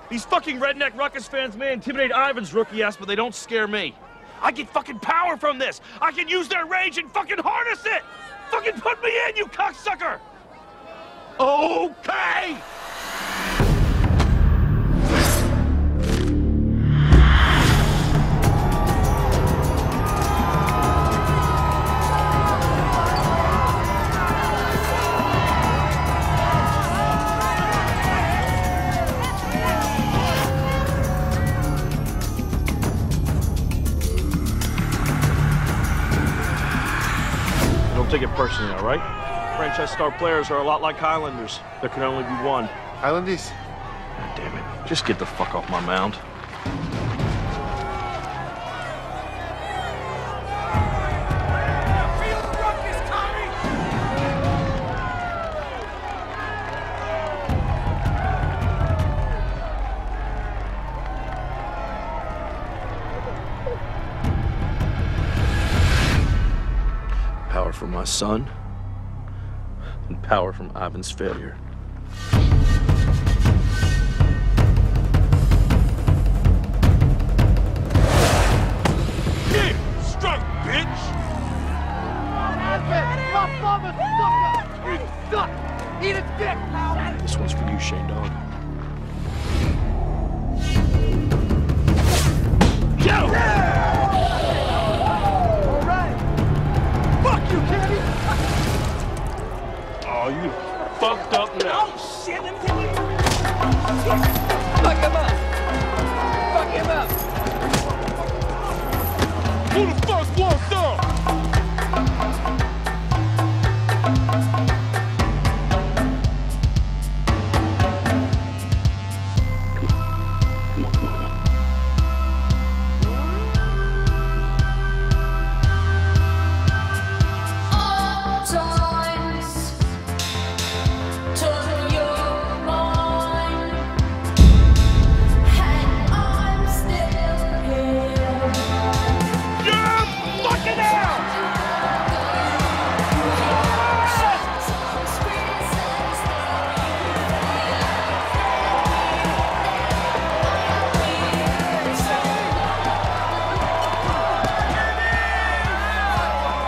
These fucking redneck ruckus fans may intimidate Ivan's rookie ass, but they don't scare me. I get fucking power from this. I can use their rage and fucking harness it. Fucking put me in, you cocksucker. Okay. Don't take it personally, all right? Franchise star players are a lot like Highlanders. There can only be one. Highlanders? God damn it. Just get the fuck off my mound. Power from my son, and power from Ivan's failure.